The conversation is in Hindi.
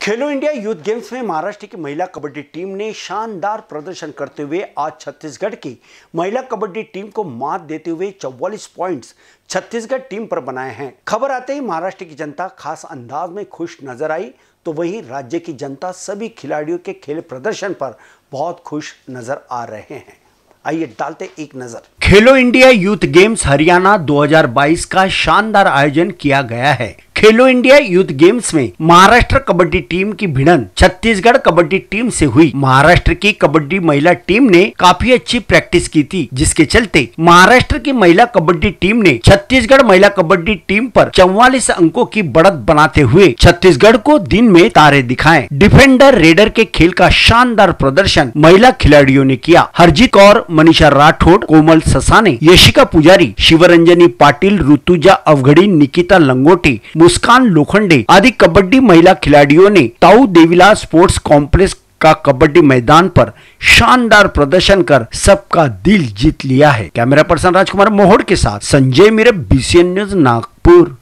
खेलो इंडिया यूथ गेम्स में महाराष्ट्र की महिला कबड्डी टीम ने शानदार प्रदर्शन करते हुए आज छत्तीसगढ़ की महिला कबड्डी टीम को मात देते हुए 44 पॉइंट्स छत्तीसगढ़ टीम पर बनाए हैं। खबर आते ही महाराष्ट्र की जनता खास अंदाज में खुश नजर आई, तो वहीं राज्य की जनता सभी खिलाड़ियों के खेल प्रदर्शन पर बहुत खुश नजर आ रहे हैं। आइए डालते एक नजर। खेलो इंडिया यूथ गेम्स हरियाणा 2022 का शानदार आयोजन किया गया है। खेलो इंडिया यूथ गेम्स में महाराष्ट्र कबड्डी टीम की भिड़ंत छत्तीसगढ़ कबड्डी टीम से हुई। महाराष्ट्र की कबड्डी महिला टीम ने काफी अच्छी प्रैक्टिस की थी, जिसके चलते महाराष्ट्र की महिला कबड्डी टीम ने छत्तीसगढ़ महिला कबड्डी टीम पर 44 अंकों की बढ़त बनाते हुए छत्तीसगढ़ को दिन में तारे दिखाए। डिफेंडर रेडर के खेल का शानदार प्रदर्शन महिला खिलाड़ियों ने किया। हरजीत कौर, मनीषा राठौड़, कोमल ससाने, यशिका पुजारी, शिवरंजनी पाटिल, ऋतुजा अवघड़ी, निकिता लंगोटी, मुस्कान लोखंडे आदि कबड्डी महिला खिलाड़ियों ने ताऊ देवीलाल स्पोर्ट्स कॉम्प्लेक्स का कबड्डी मैदान पर शानदार प्रदर्शन कर सबका दिल जीत लिया है। कैमरा पर्सन राजकुमार मोहोड़ के साथ संजय मीरे, BCN न्यूज, नागपुर।